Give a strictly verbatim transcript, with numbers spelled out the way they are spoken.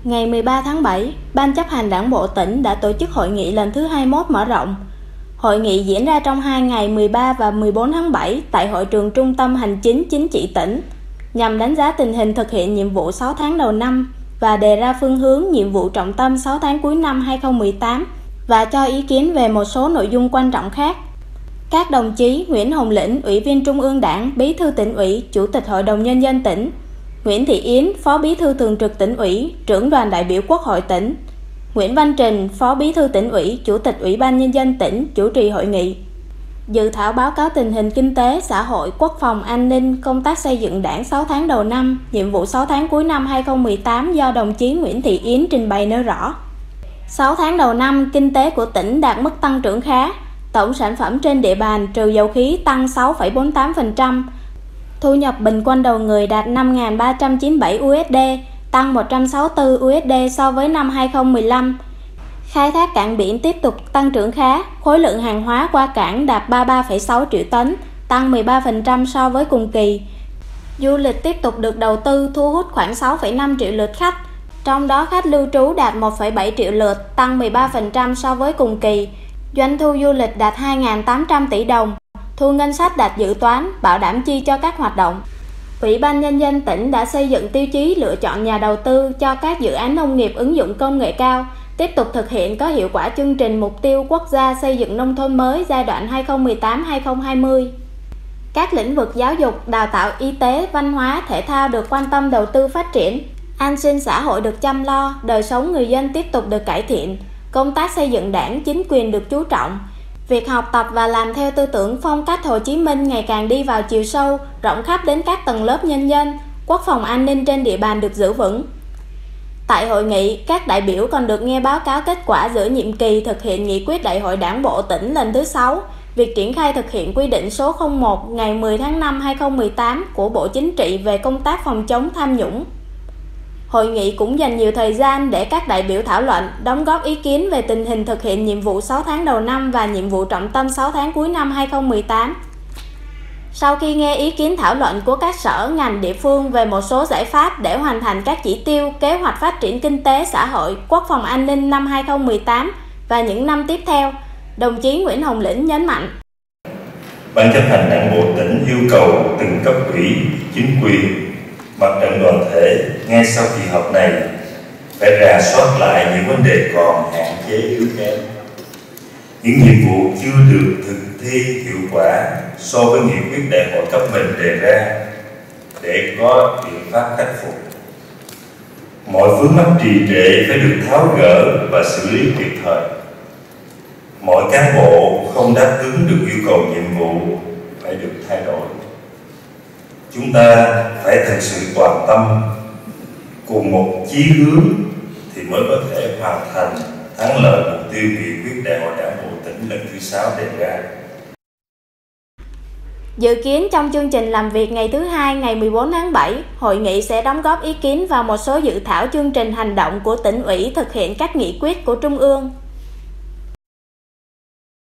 Ngày mười ba tháng bảy, Ban chấp hành Đảng bộ tỉnh đã tổ chức hội nghị lần thứ hai mươi mốt mở rộng. Hội nghị diễn ra trong hai ngày mười ba và mười bốn tháng bảy tại hội trường Trung tâm Hành chính Chính trị tỉnh, nhằm đánh giá tình hình thực hiện nhiệm vụ sáu tháng đầu năm và đề ra phương hướng nhiệm vụ trọng tâm sáu tháng cuối năm hai không một tám và cho ý kiến về một số nội dung quan trọng khác. Các đồng chí Nguyễn Hồng Lĩnh, Ủy viên Trung ương Đảng, Bí thư Tỉnh ủy, Chủ tịch Hội đồng Nhân dân tỉnh; Nguyễn Thị Yến, Phó Bí thư Thường trực Tỉnh ủy, Trưởng đoàn đại biểu Quốc hội tỉnh; Nguyễn Văn Trình, Phó Bí thư Tỉnh ủy, Chủ tịch Ủy ban Nhân dân tỉnh chủ trì hội nghị. Dự thảo báo cáo tình hình kinh tế, xã hội, quốc phòng, an ninh, công tác xây dựng Đảng sáu tháng đầu năm, nhiệm vụ sáu tháng cuối năm hai không một tám do đồng chí Nguyễn Thị Yến trình bày nêu rõ. sáu tháng đầu năm, kinh tế của tỉnh đạt mức tăng trưởng khá. Tổng sản phẩm trên địa bàn trừ dầu khí tăng sáu phẩy bốn mươi tám phần trăm. Thu nhập bình quân đầu người đạt năm nghìn ba trăm chín mươi bảy đô la, tăng một trăm sáu mươi tư đô la so với năm hai không một lăm. Khai thác cảng biển tiếp tục tăng trưởng khá, khối lượng hàng hóa qua cảng đạt ba mươi ba phẩy sáu triệu tấn, tăng mười ba phần trăm so với cùng kỳ. Du lịch tiếp tục được đầu tư, thu hút khoảng sáu phẩy năm triệu lượt khách, trong đó khách lưu trú đạt một phẩy bảy triệu lượt, tăng mười ba phần trăm so với cùng kỳ. Doanh thu du lịch đạt hai nghìn tám trăm tỷ đồng, thu ngân sách đạt dự toán, bảo đảm chi cho các hoạt động. Ủy ban Nhân dân tỉnh đã xây dựng tiêu chí lựa chọn nhà đầu tư cho các dự án nông nghiệp ứng dụng công nghệ cao, tiếp tục thực hiện có hiệu quả chương trình mục tiêu quốc gia xây dựng nông thôn mới giai đoạn hai không một tám đến hai không hai không. Các lĩnh vực giáo dục, đào tạo, y tế, văn hóa, thể thao được quan tâm đầu tư phát triển, an sinh xã hội được chăm lo, đời sống người dân tiếp tục được cải thiện, công tác xây dựng Đảng, chính quyền được chú trọng. Việc học tập và làm theo tư tưởng phong cách Hồ Chí Minh ngày càng đi vào chiều sâu, rộng khắp đến các tầng lớp nhân dân, quốc phòng an ninh trên địa bàn được giữ vững. Tại hội nghị, các đại biểu còn được nghe báo cáo kết quả giữa nhiệm kỳ thực hiện nghị quyết Đại hội Đảng bộ tỉnh lần thứ sáu, việc triển khai thực hiện quy định số không một ngày mười tháng năm hai không một tám của Bộ Chính trị về công tác phòng chống tham nhũng. Hội nghị cũng dành nhiều thời gian để các đại biểu thảo luận, đóng góp ý kiến về tình hình thực hiện nhiệm vụ sáu tháng đầu năm và nhiệm vụ trọng tâm sáu tháng cuối năm hai không một tám. Sau khi nghe ý kiến thảo luận của các sở, ngành, địa phương về một số giải pháp để hoàn thành các chỉ tiêu, kế hoạch phát triển kinh tế, xã hội, quốc phòng an ninh năm hai không một tám và những năm tiếp theo, đồng chí Nguyễn Hồng Lĩnh nhấn mạnh. Ban chấp hành Đảng bộ tỉnh yêu cầu từng cấp ủy, chính quyền, mặt trận đoàn thể ngay sau kỳ họp này phải rà soát lại những vấn đề còn hạn chế yếu kém, những nhiệm vụ chưa được thực thi hiệu quả so với nghị quyết đại hội cấp mình đề ra để có biện pháp khắc phục. Mọi vướng mắc trì trệ phải được tháo gỡ và xử lý kịp thời. Mọi cán bộ không đáp ứng được yêu cầu nhiệm vụ phải được thay đổi. Chúng ta phải thật sự toàn tâm cùng một chí hướng thì mới có thể hoàn thành thắng lợi mục tiêu nghị quyết Đại hội Đảng bộ tỉnh lần thứ sáu đề ra. Dự kiến trong chương trình làm việc ngày thứ hai ngày mười bốn tháng bảy, hội nghị sẽ đóng góp ý kiến vào một số dự thảo chương trình hành động của tỉnh ủy thực hiện các nghị quyết của Trung ương.